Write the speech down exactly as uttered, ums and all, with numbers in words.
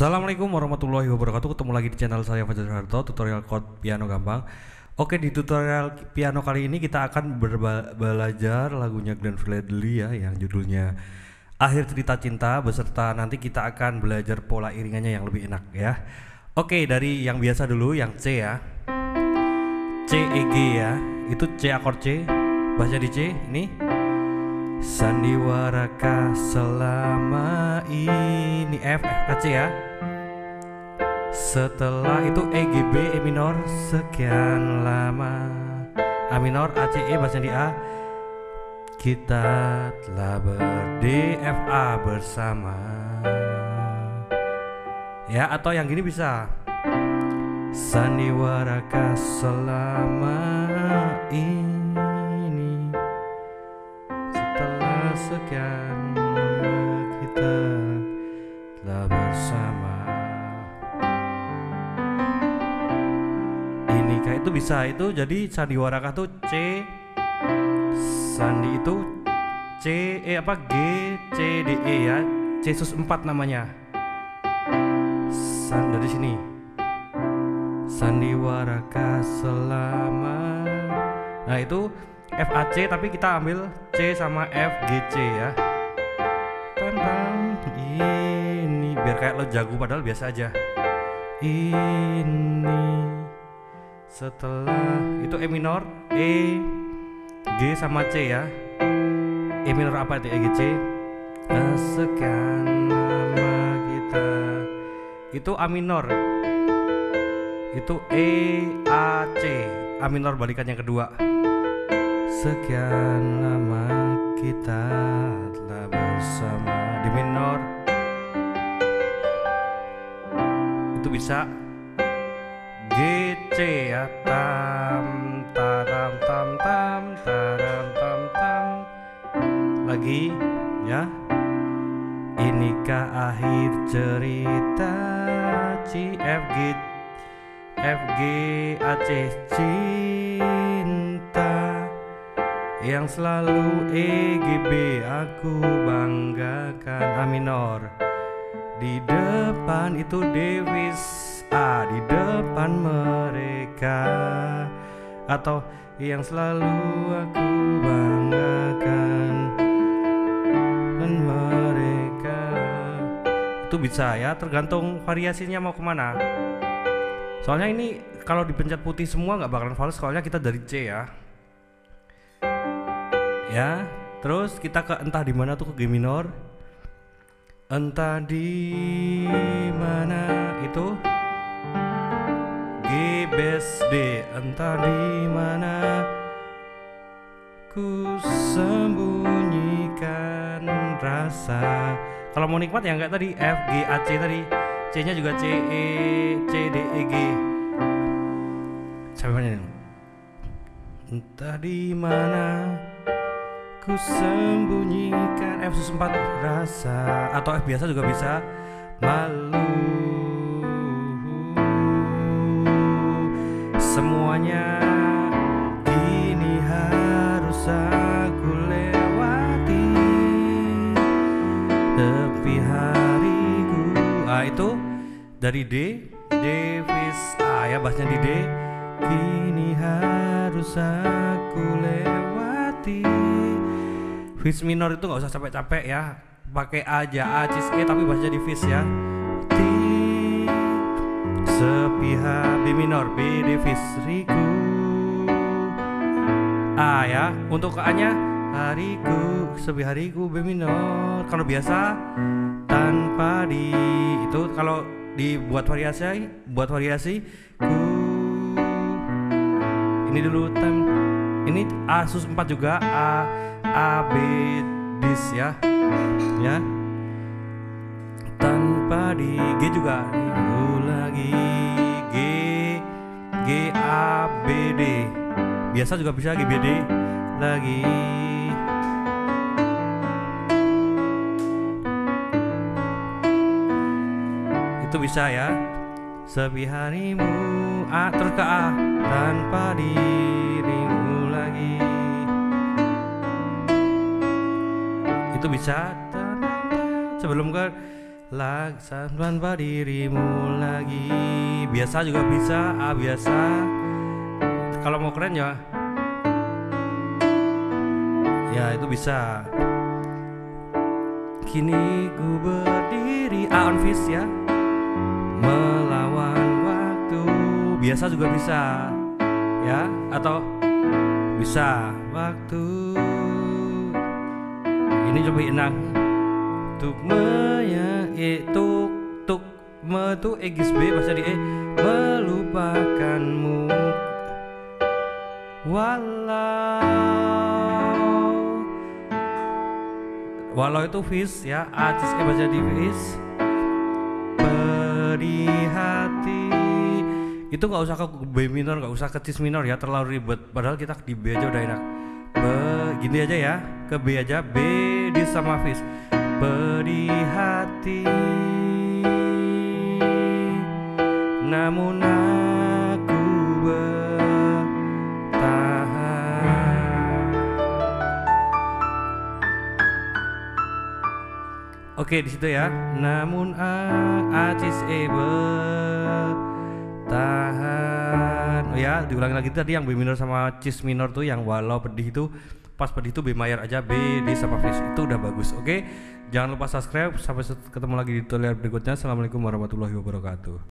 Assalamualaikum warahmatullahi wabarakatuh. Ketemu lagi di channel saya Fajar Harto, tutorial chord piano gampang. Oke, di tutorial piano kali ini kita akan belajar lagunya Glenn Fredly ya, yang judulnya Akhir Cerita Cinta, beserta nanti kita akan belajar pola iringannya yang lebih enak ya. Oke, dari yang biasa dulu, yang C ya, C E G ya, itu C akord C, baca di C ini. Sandiwarakah selama ini, F, F A C ya. Setelah itu E G B, E minor, sekian lama, A minor, A C E, baca di A. Kita telah ber D F A bersama ya, atau yang gini bisa sandiwarakah selama ini, sekian lama kita telah bersama. Ini kayak itu bisa, itu jadi sandiwarakah tuh C, sandi itu C, E apa G, C, D, E ya, C sus empat namanya. San dari sini. Sandiwarakah selama. Nah itu F A C, tapi kita ambil C sama F G C ya. Tantang ini biar kayak lo jago padahal biasa aja. Ini setelah itu E minor, E, G sama C ya. E minor apa itu E G C? Sekian lama kita. Itu A minor. Itu E A C. A minor balikan yang kedua. Sekian lama kita telah bersama, di minor. Itu bisa G C ya, tam taram tam tam taram tam tam. Lagi ya. Inikah akhir cerita, C F G F G A C, cinta yang selalu E G B aku banggakan, A minor. Di depan itu Davis, A di depan mereka, atau yang selalu aku banggakan dan mereka. Itu bisa ya, tergantung variasinya mau kemana. Soalnya ini kalau dipencet putih semua nggak bakalan fals, soalnya kita dari C ya. Ya, terus kita ke entah di mana tuh, ke G minor. Entah di mana itu G bes D, entah di mana ku sembunyikan rasa. Kalau mau nikmat ya enggak tadi F G A C tadi, C-nya juga C E C D E G. Sampai mana ini? Entah di mana ku sembunyikan, F sus empat rasa, atau F biasa juga bisa, malu. Semuanya kini harus aku lewati, tepi hariku. Ah itu dari D, Davis A ya, bassnya di D. Kini harus aku lewati. Fis minor itu nggak usah capek-capek ya, pakai A aja, A cis E tapi baca di fis ya. Di sepihak B minor, B D fis riku. A ya, untuk ke A nya hariku, sepihak hariku B minor. Kalau biasa tanpa di itu, kalau dibuat variasi, buat variasi ku. Ini dulu tem, ini A sus empat juga, A A B dis ya, ya. Tanpa di G juga, itu lagi G G A B D, biasa juga bisa G B D lagi. Itu bisa ya. Sepi harimu, A terus ke A, tanpa dirimu lagi. Itu bisa sebelum ke laksan tanpa dirimu lagi. Biasa juga bisa, A biasa. Kalau mau keren ya, ya itu bisa. Kini ku berdiri, A on Fis ya, melawan waktu. Biasa juga bisa ya, atau bisa waktu. Ini coba enak. Tuk maya e tuk tuk me tu e gis B bahasa di E, melupakanmu walau walau itu Fis ya, A cis E bahasa di Fis. Pedih hati itu nggak usah ke B minor, nggak usah ke cis minor ya, terlalu ribet. Padahal kita di B aja udah enak. Be, gini aja ya, ke B aja, B di sama Fis. Pedih hati, namun aku bertahan. Oke, di situ ya. Namun A, A cis E bertahan. Oh ya, diulangi lagi tadi yang B minor sama cis minor tuh, yang walau pedih itu pas pedih itu B mayor aja, B D sama Fis, itu udah bagus. Oke, jangan lupa subscribe. Sampai ketemu lagi di tutorial berikutnya. Assalamualaikum warahmatullahi wabarakatuh.